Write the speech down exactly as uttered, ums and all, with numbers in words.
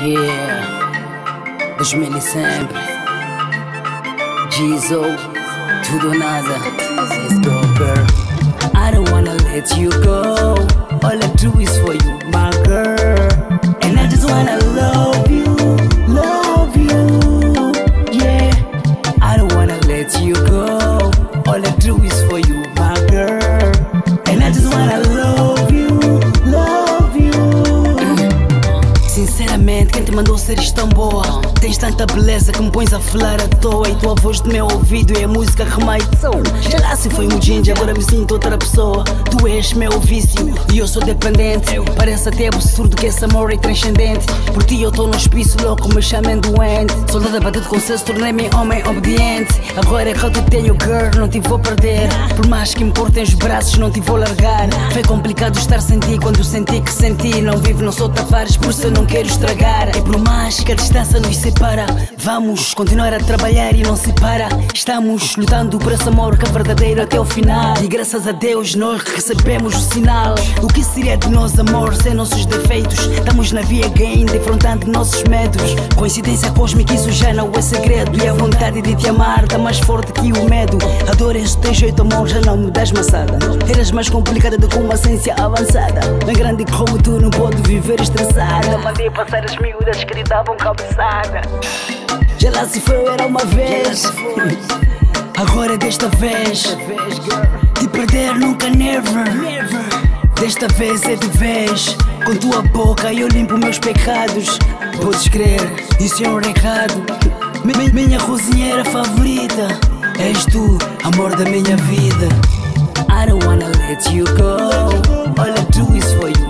Yeah, dois mil e sempre. Djizzoh, tudo ou nada. Let's go, girl. I don't wanna let you go. All I do is for you, my girl. And I just wanna love you, love you. Yeah, I don't wanna let you go. All I do is for you, my girl. And I just wanna love you, love you. Sinceramente, quem te mandou seres tão boa? Tens tanta beleza que me pões a falar à toa. E tua voz do meu ouvido é a música que mais sou. Já lá se foi um ginger, agora me sinto outra pessoa. Tu és meu vício e eu sou dependente. Parece até absurdo que esse amor é transcendente. Por ti eu tô no hospício louco, me chamem doente. Soldado batido com senso, tornei-me homem obediente. Agora é que eu te tenho, girl, não te vou perder. Por mais que me cortem os braços, não te vou largar. Foi complicado estar sem ti quando senti que senti. Não vivo, não sou Tavares, por isso eu não quero estragar. E por mais que a distância nos separa, vamos continuar a trabalhar e não se para. Estamos lutando por esse amor que é verdadeiro até o final. E graças a Deus nós recebemos o sinal. O que seria de nós, amor, sem nossos defeitos? Estamos na via game, defrontando nossos medos. Coincidência cósmica, isso já não é segredo. E a vontade de te amar tá mais forte que o medo. Adoro este teu jeito, amor, já não me das maçada. Eras mais complicada do que uma ciência avançada. Bem grande como tu não pode viver estressada. Mandei passar as miúdas que lhe davam cabeçada. Já lá se foi, era uma vez. Agora é desta vez. Te perder nunca, never. Desta vez é de vez. Com tua boca eu limpo meus pecados. Podes crer, isso é um recado. Mi- Minha cozinheira favorita és tu, amor da minha vida. I don't wanna let you go. All I do is for you.